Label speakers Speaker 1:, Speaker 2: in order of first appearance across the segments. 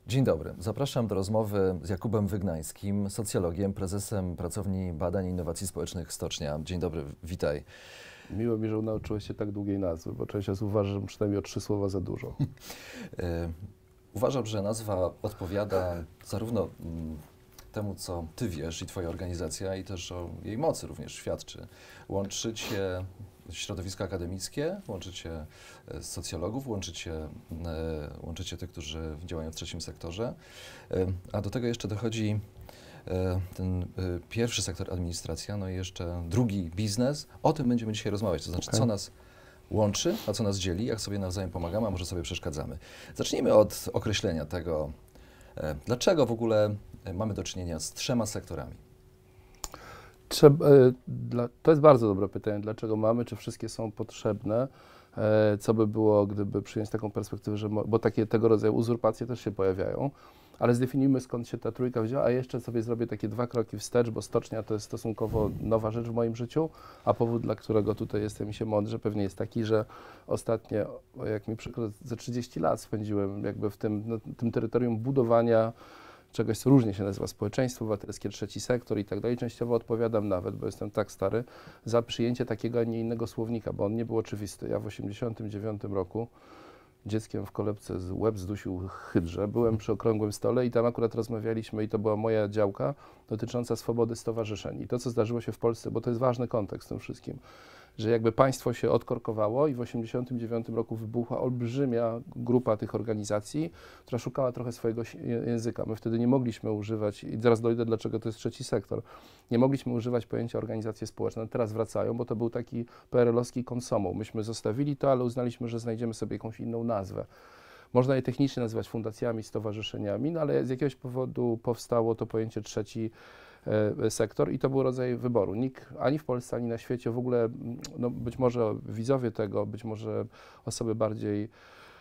Speaker 1: Dzień dobry. Zapraszam do rozmowy z Jakubem Wygnańskim, socjologiem, prezesem Pracowni Badań i Innowacji Społecznych Stocznia. Dzień dobry, witaj.
Speaker 2: Miło mi, że nauczyłeś się tak długiej nazwy, bo część osób uważa, że przynajmniej o 3 słowa za dużo.
Speaker 1: Uważam, że nazwa odpowiada zarówno temu, co ty wiesz i twoja organizacja, i też o jej mocy również świadczy. Łączycie środowisko akademickie, łączycie socjologów, łączycie tych, którzy działają w trzecim sektorze, a do tego jeszcze dochodzi ten pierwszy sektor, administracja, no i jeszcze drugi biznes. O tym będziemy dzisiaj rozmawiać, to znaczy co nas łączy, a co nas dzieli, jak sobie nawzajem pomagamy, a może sobie przeszkadzamy. Zacznijmy od określenia tego, dlaczego w ogóle mamy do czynienia z 3 sektorami.
Speaker 2: To jest bardzo dobre pytanie, dlaczego mamy, czy wszystkie są potrzebne, co by było, gdyby przyjąć taką perspektywę, że bo tego rodzaju uzurpacje też się pojawiają, ale zdefiniujmy, skąd się ta trójka wzięła, a jeszcze sobie zrobię takie 2 kroki wstecz, bo stocznia to jest stosunkowo nowa rzecz w moim życiu, a powód, dla którego tutaj jestem i się mądrze, pewnie jest taki, że ostatnie, jak mi przykro, ze 30 lat spędziłem jakby w tym terytorium budowania czegoś, co różnie się nazywa społeczeństwo obywatelskie, trzeci sektor i tak dalej. Częściowo odpowiadam nawet, bo jestem tak stary, za przyjęcie takiego, a nie innego słownika, bo on nie był oczywisty. Ja w 1989 roku dzieckiem w kolebce łeb zdusił hydrze. Byłem przy okrągłym stole i tam akurat rozmawialiśmy i to była moja działka dotycząca swobody stowarzyszeń. I to, co zdarzyło się w Polsce, bo to jest ważny kontekst w tym wszystkim, że jakby państwo się odkorkowało i w 1989 roku wybuchła olbrzymia grupa tych organizacji, która szukała trochę swojego języka. My wtedy nie mogliśmy używać, i zaraz dojdę, dlaczego to jest trzeci sektor, nie mogliśmy używać pojęcia organizacje społeczne. Teraz wracają, bo to był taki PRL-owski konsomuł. Myśmy zostawili to, ale uznaliśmy, że znajdziemy sobie jakąś inną nazwę. Można je technicznie nazywać fundacjami, stowarzyszeniami, no ale z jakiegoś powodu powstało to pojęcie trzeci sektor i to był rodzaj wyboru. Nikt ani w Polsce, ani na świecie w ogóle, no być może widzowie tego, być może osoby bardziej,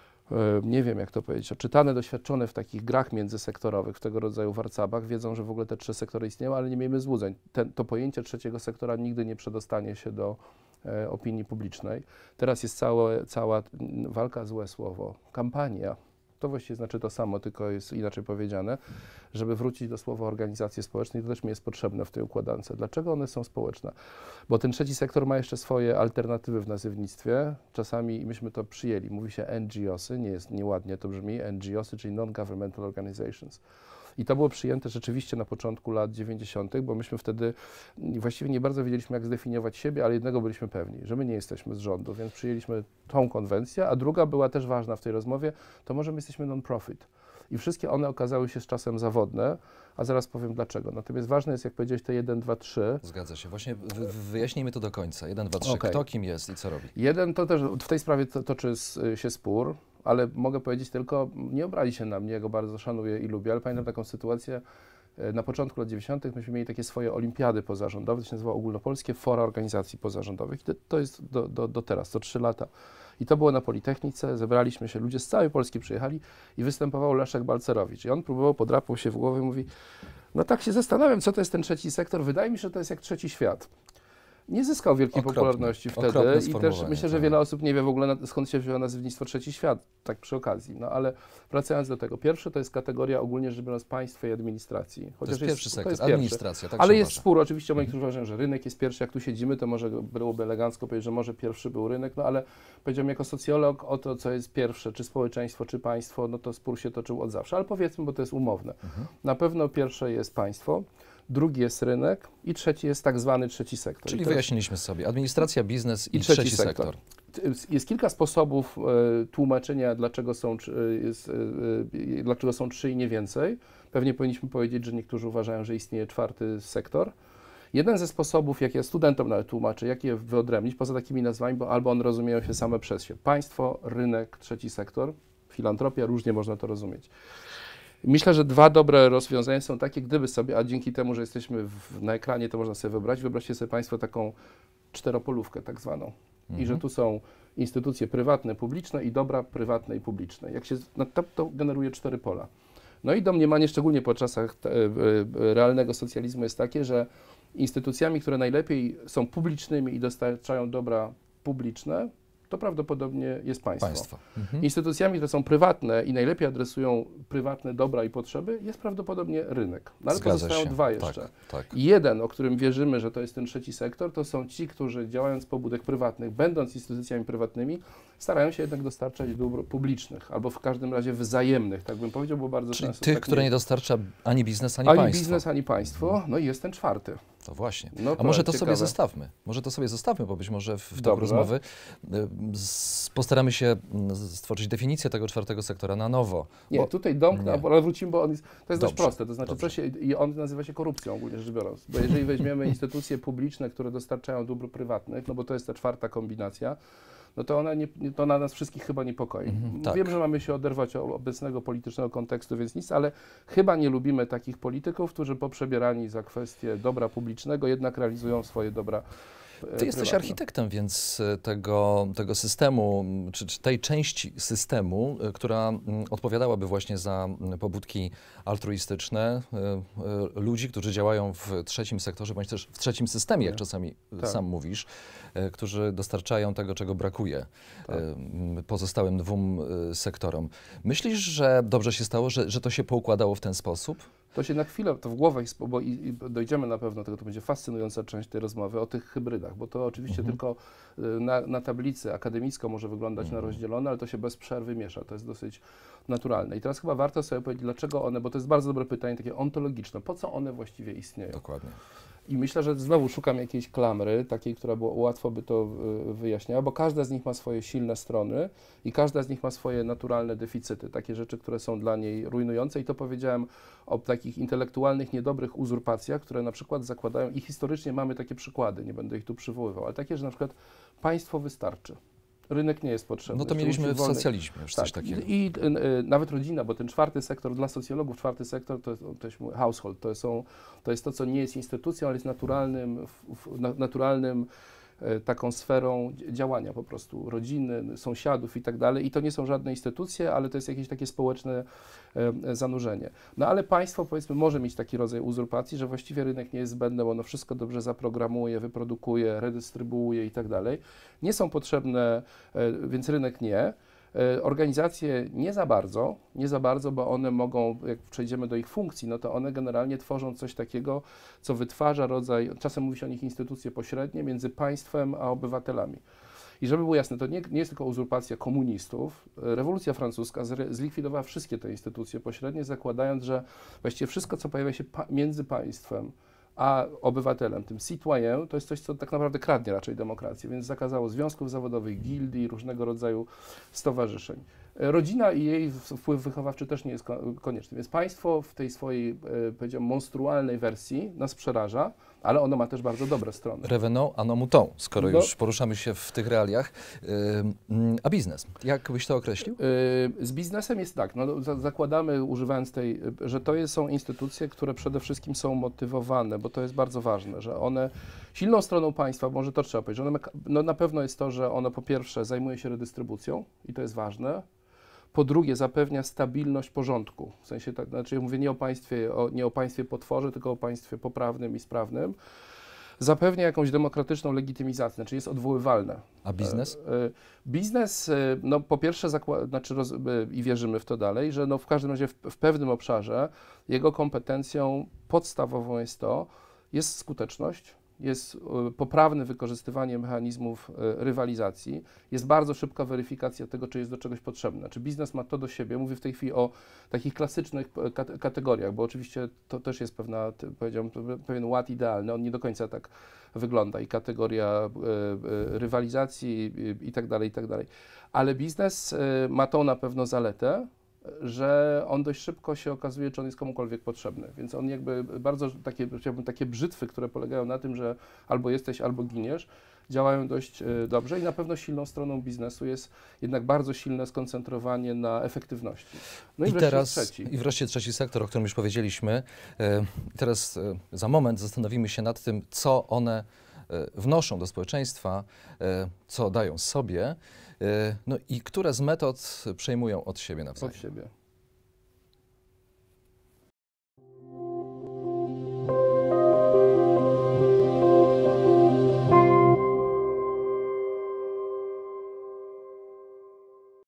Speaker 2: nie wiem jak to powiedzieć, oczytane, doświadczone w takich grach międzysektorowych, w tego rodzaju warcabach, wiedzą, że w ogóle te 3 sektory istnieją, ale nie miejmy złudzeń. To pojęcie trzeciego sektora nigdy nie przedostanie się do opinii publicznej. Teraz jest cała walka, złe słowo, kampania. To właściwie znaczy to samo, tylko jest inaczej powiedziane, żeby wrócić do słowa organizacje społeczne i to też mi jest potrzebne w tej układance. Dlaczego one są społeczne? Bo ten trzeci sektor ma jeszcze swoje alternatywy w nazewnictwie. Czasami myśmy to przyjęli. Mówi się NGOsy, nieładnie to brzmi, NGOsy, czyli Non-Governmental Organizations. I to było przyjęte rzeczywiście na początku lat 90., bo myśmy wtedy właściwie nie bardzo wiedzieliśmy, jak zdefiniować siebie, ale jednego byliśmy pewni, że my nie jesteśmy z rządu, więc przyjęliśmy tą konwencję, a druga była też ważna w tej rozmowie, to może my jesteśmy non-profit. I wszystkie one okazały się z czasem zawodne, a zaraz powiem dlaczego. Natomiast ważne jest, jak powiedziałeś, te 1, 2, 3.
Speaker 1: Zgadza się. Właśnie wyjaśnijmy to do końca. 1, 2, 3. Okay. Kto kim jest i co robi?
Speaker 2: Jeden to też w tej sprawie toczy się spór, ale mogę powiedzieć tylko, nie obrazi się na mnie, ja go bardzo szanuję i lubię, ale pamiętam taką sytuację, na początku lat 90. myśmy mieli takie swoje olimpiady pozarządowe, to się nazywało Ogólnopolskie Fora Organizacji Pozarządowych. I to jest do teraz, to 3 lata. I to było na Politechnice, zebraliśmy się, ludzie z całej Polski przyjechali i występował Leszek Balcerowicz. I on próbował, podrapał się w głowę i mówi, no tak się zastanawiam, co to jest ten trzeci sektor, wydaje mi się, że to jest jak trzeci świat. Nie zyskał wielkiej popularności wtedy i też myślę, że wiele osób nie wie w ogóle skąd się wzięło nazewnictwo trzeci świat, tak przy okazji. No ale wracając do tego, pierwsze to jest kategoria ogólnie rzecz biorąc państwa i administracji.
Speaker 1: Chociaż to jest pierwszy sektor, administracja. Tak
Speaker 2: ale jest spór, oczywiście moi, którzy uważają, że rynek jest pierwszy, jak tu siedzimy, to może byłoby elegancko powiedzieć, że może pierwszy był rynek, no ale powiedziałem jako socjolog o to, co jest pierwsze, czy społeczeństwo, czy państwo, no to spór się toczył od zawsze, ale powiedzmy, bo to jest umowne. Na pewno pierwsze jest państwo, drugi jest rynek i trzeci jest tak zwany trzeci sektor.
Speaker 1: Czyli wyjaśniliśmy sobie administracja, biznes i trzeci sektor.
Speaker 2: Jest kilka sposobów tłumaczenia, dlaczego są 3 i nie więcej. Pewnie powinniśmy powiedzieć, że niektórzy uważają, że istnieje 4 sektor. Jeden ze sposobów, jak ja studentom nawet tłumaczę, jak je wyodrębnić, poza takimi nazwami, bo albo one rozumieją się same przez się. Państwo, rynek, trzeci sektor, filantropia, różnie można to rozumieć. Myślę, że 2 dobre rozwiązania są takie, gdyby sobie, a dzięki temu, że jesteśmy na ekranie, to można sobie wybrać, wyobraźcie sobie Państwo taką 4-polówkę tak zwaną. I że tu są instytucje prywatne, publiczne i dobra prywatne i publiczne. Jak się, to generuje 4 pola. No i domniemanie, szczególnie po czasach realnego socjalizmu jest takie, że instytucjami, które najlepiej są publicznymi i dostarczają dobra publiczne, to prawdopodobnie jest państwo.
Speaker 1: Mhm.
Speaker 2: Instytucjami, które są prywatne i najlepiej adresują prywatne dobra i potrzeby, jest prawdopodobnie rynek. No ale
Speaker 1: Zgadza
Speaker 2: pozostają
Speaker 1: się.
Speaker 2: dwa jeszcze.
Speaker 1: Tak, tak.
Speaker 2: I jeden, o którym wierzymy, że to jest ten trzeci sektor, to są ci, którzy działając z pobudek prywatnych, będąc instytucjami prywatnymi, starają się jednak dostarczać dóbr publicznych, albo w każdym razie wzajemnych, tak bym powiedział, bo bardzo
Speaker 1: Czyli
Speaker 2: często
Speaker 1: tych,
Speaker 2: tak
Speaker 1: które nie dostarcza ani biznes, ani państwo.
Speaker 2: Ani biznes, ani państwo. No i jest ten czwarty.
Speaker 1: To właśnie.
Speaker 2: No
Speaker 1: A może to
Speaker 2: ciekawe.
Speaker 1: sobie zostawmy? Może to sobie zostawmy, bo być może w toku
Speaker 2: Dobrze.
Speaker 1: rozmowy postaramy się stworzyć definicję tego czwartego sektora na nowo.
Speaker 2: Nie,
Speaker 1: Bo
Speaker 2: tutaj domknę,
Speaker 1: nie.
Speaker 2: ale wrócimy, bo on jest, to jest dość
Speaker 1: Dobrze,
Speaker 2: proste. To znaczy,
Speaker 1: dobrze.
Speaker 2: i on nazywa się korupcją ogólnie rzecz biorąc. Bo jeżeli weźmiemy instytucje publiczne, które dostarczają dóbr prywatnych, no bo to jest ta czwarta kombinacja, no to to na nas wszystkich chyba niepokoi.
Speaker 1: tak.
Speaker 2: Wiem, że mamy się oderwać od obecnego politycznego kontekstu, więc nic, ale chyba nie lubimy takich polityków, którzy poprzebierani za kwestię dobra publicznego jednak realizują swoje dobra
Speaker 1: Ty jesteś
Speaker 2: prywatne.
Speaker 1: architektem, więc tego systemu, czy tej części systemu, która odpowiadałaby właśnie za pobudki altruistyczne ludzi, którzy działają w trzecim sektorze, bądź też w trzecim systemie, jak czasami
Speaker 2: Tak.
Speaker 1: sam mówisz, którzy dostarczają tego, czego brakuje
Speaker 2: Tak.
Speaker 1: pozostałym dwóm sektorom. Myślisz, że dobrze się stało, że to się poukładało w ten sposób?
Speaker 2: To się na chwilę, to w głowę, bo i dojdziemy na pewno do tego, to będzie fascynująca część tej rozmowy o tych hybrydach, bo to oczywiście tylko na tablicy akademicko może wyglądać na rozdzielone, ale to się bez przerwy miesza, to jest dosyć naturalne. I teraz chyba warto sobie powiedzieć, dlaczego one, bo to jest bardzo dobre pytanie, takie ontologiczne, po co one właściwie istnieją?
Speaker 1: Dokładnie.
Speaker 2: I myślę, że znowu szukam jakiejś klamry, takiej, która łatwo by to wyjaśniała, bo każda z nich ma swoje silne strony i każda z nich ma swoje naturalne deficyty, takie rzeczy, które są dla niej rujnujące i to powiedziałem o takich intelektualnych, niedobrych uzurpacjach, które na przykład zakładają, i historycznie mamy takie przykłady, nie będę ich tu przywoływał, ale takie, że na przykład państwo wystarczy. Rynek nie jest potrzebny.
Speaker 1: No to mieliśmy w socjalizmie już coś
Speaker 2: Tak,
Speaker 1: takiego.
Speaker 2: i nawet rodzina, bo ten czwarty sektor, dla socjologów czwarty sektor to jest household, to jest to, co nie jest instytucją, ale jest naturalnym taką sferą działania po prostu rodziny, sąsiadów i tak dalej. I to nie są żadne instytucje, ale to jest jakieś takie społeczne zanurzenie. No ale państwo, powiedzmy, może mieć taki rodzaj uzurpacji, że właściwie rynek nie jest zbędny, bo ono wszystko dobrze zaprogramuje, wyprodukuje, redystrybuuje i tak dalej. Nie są potrzebne, więc rynek nie. Organizacje nie za bardzo, bo one mogą, jak przejdziemy do ich funkcji, no to one generalnie tworzą coś takiego, co wytwarza rodzaj, czasem mówi się o nich instytucje pośrednie między państwem a obywatelami. I żeby było jasne, to nie jest tylko uzurpacja komunistów. Rewolucja francuska zlikwidowała wszystkie te instytucje pośrednie, zakładając, że właściwie wszystko, co pojawia się między państwem a obywatelem, tym citoyen, to jest coś, co tak naprawdę kradnie raczej demokrację, więc zakazało związków zawodowych, gildii, różnego rodzaju stowarzyszeń. Rodzina i jej wpływ wychowawczy też nie jest konieczny, więc państwo w tej swojej, powiedziałbym, monstrualnej wersji nas przeraża, ale ono ma też bardzo dobre strony.
Speaker 1: Revenons à nos moutons, skoro już poruszamy się w tych realiach. A biznes, jak byś to określił?
Speaker 2: Z biznesem jest tak, no, zakładamy, używając tej, że to są instytucje, które przede wszystkim są motywowane, bo to jest bardzo ważne, że one, silną stroną państwa, może to trzeba powiedzieć, że one, no, na pewno jest to, że ono po pierwsze zajmuje się redystrybucją i to jest ważne. Po drugie, zapewnia stabilność porządku. W sensie, tak, znaczy ja mówię nie o państwie potworze, tylko o państwie poprawnym i sprawnym. Zapewnia jakąś demokratyczną legitymizację, znaczy jest odwoływalne.
Speaker 1: A biznes?
Speaker 2: Biznes, no po pierwsze, i wierzymy w to dalej, że no w każdym razie w pewnym obszarze jego kompetencją podstawową jest skuteczność, jest poprawne wykorzystywanie mechanizmów rywalizacji, jest bardzo szybka weryfikacja tego, czy jest do czegoś potrzebne. Czy biznes ma to do siebie? Mówię w tej chwili o takich klasycznych kategoriach, bo oczywiście to też jest powiedziałbym, pewien ład idealny, on nie do końca tak wygląda i kategoria rywalizacji i tak dalej, i tak dalej. Ale biznes ma tą na pewno zaletę, że on dość szybko się okazuje, czy on jest komukolwiek potrzebny. Więc on jakby bardzo takie brzytwy, które polegają na tym, że albo jesteś, albo giniesz, działają dość dobrze i na pewno silną stroną biznesu jest jednak bardzo silne skoncentrowanie na efektywności. No i
Speaker 1: wreszcie trzeci sektor, o którym już powiedzieliśmy. Teraz za moment zastanowimy się nad tym, co one wnoszą do społeczeństwa, co dają sobie, no i które z metod przejmują od siebie nawzajem.
Speaker 2: Od siebie.